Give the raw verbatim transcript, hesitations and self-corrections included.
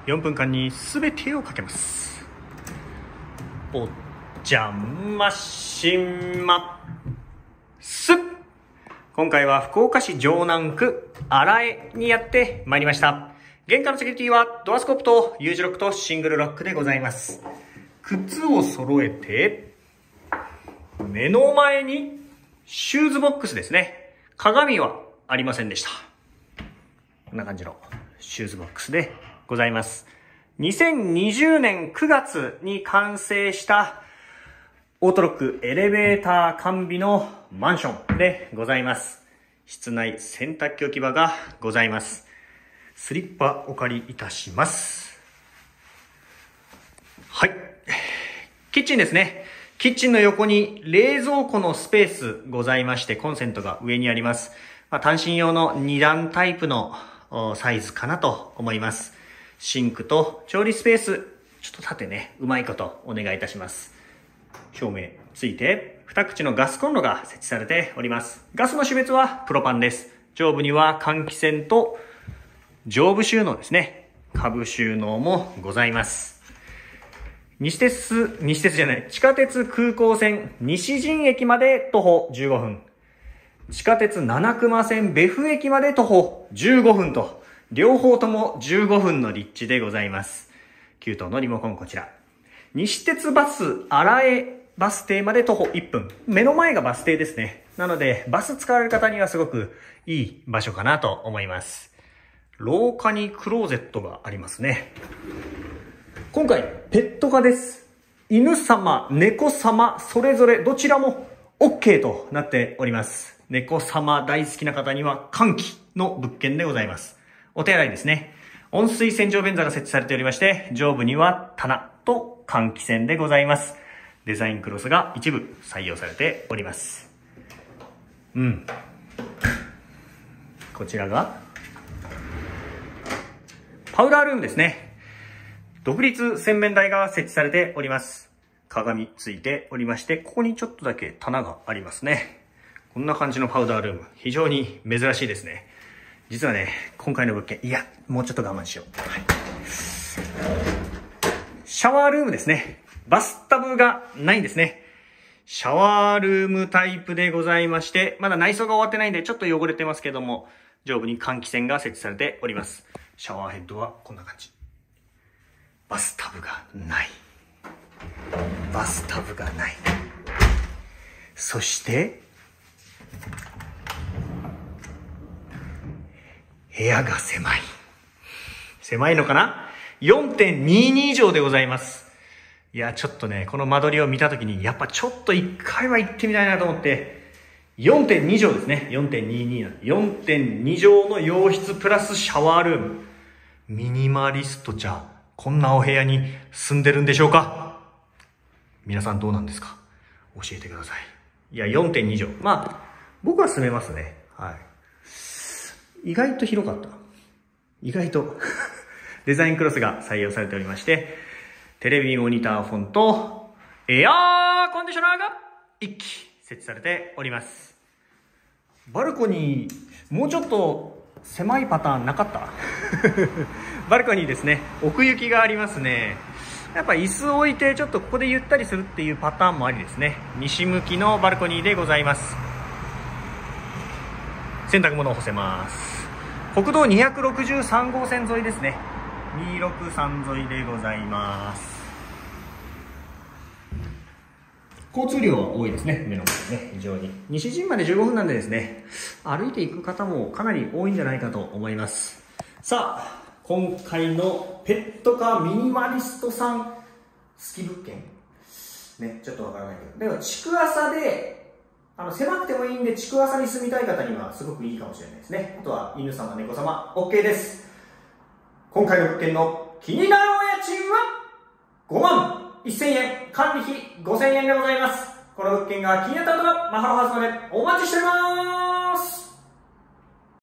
よんぷんかんに全てをかけます。お邪魔します。今回は福岡市城南区荒江にやってまいりました。玄関のセキュリティはドアスコープと U 字ロックとシングルロックでございます。靴を揃えて、目の前にシューズボックスですね。鏡はありませんでした。こんな感じのシューズボックスでございます。にせんにじゅうねんくがつに完成したオートロックエレベーター完備のマンションでございます。室内洗濯機置き場がございます。スリッパお借りいたします。はい。キッチンですね。キッチンの横に冷蔵庫のスペースございまして、コンセントが上にあります。まあ、単身用のに段タイプのサイズかなと思います。シンクと調理スペース、ちょっと縦ね、うまいことお願いいたします。照明ついて、二口のガスコンロが設置されております。ガスの種別はプロパンです。上部には換気扇と上部収納ですね。下部収納もございます。西鉄、西鉄じゃない、地下鉄空港線西陣駅まで徒歩じゅうごふん。地下鉄七隈線別府駅まで徒歩じゅうごふんと、両方ともじゅうごふんの立地でございます。きゅうとうのリモコンこちら。西鉄バス荒江バス停まで徒歩いっぷん。目の前がバス停ですね。なので、バス使われる方にはすごくいい場所かなと思います。廊下にクローゼットがありますね。今回、ペット化です。犬様、猫様、それぞれどちらも OK となっております。猫様大好きな方には換気の物件でございます。お手洗いですね。温水洗浄便座が設置されておりまして、上部には棚と換気扇でございます。デザインクロスが一部採用されております。うん。こちらが、パウダールームですね。独立洗面台が設置されております。鏡ついておりまして、ここにちょっとだけ棚がありますね。こんな感じのパウダールーム。非常に珍しいですね。実はね、今回の物件、いや、もうちょっと我慢しよう。はい、シャワールームですね。バスタブがないんですね。シャワールームタイプでございまして、まだ内装が終わってないんでちょっと汚れてますけども、上部に換気扇が設置されております。シャワーヘッドはこんな感じ。バスタブがない。バスタブがない。そして、部屋が狭い。狭いのかな ?よんてんにじゅうに 畳でございます。いや、ちょっとね、この間取りを見たときに、やっぱちょっと一回は行ってみたいなと思って、よんてんに 畳ですね。よんてんにじゅうに なの。よんてんに 畳の洋室プラスシャワールーム。ミニマリストじゃ、こんなお部屋に住んでるんでしょうか？皆さんどうなんですか？教えてください。いや、よんてんに 畳。まあ、僕は住めますね。はい。意外と広かった。意外と。デザインクロスが採用されておりまして、テレビモニターフォンとエアーコンディショナーが一機設置されております。バルコニー、もうちょっと狭いパターンなかったバルコニーですね。奥行きがありますね。やっぱ椅子を置いてちょっとここでゆったりするっていうパターンもありですね。西向きのバルコニーでございます。洗濯物を干せます。国道にひゃくろくじゅうさんごうせん沿いですね。にひゃくろくじゅうさん沿いでございます。交通量は多いですね。目の前ね、非常に。西陣までじゅうごふんなんでですね、歩いていく方もかなり多いんじゃないかと思います。さあ、今回のペット化ミニマリストさん好き物件。ね、ちょっとわからないけど。でも、築浅で、あの、狭くてもいいんで、築浅に住みたい方にはすごくいいかもしれないですね。あとは、犬様、猫様、OK です。今回の物件の気になるお家賃はごまんせんえん、管理費ごせんえんでございます。この物件が気になった方は、マハロハウスまでお待ちしております。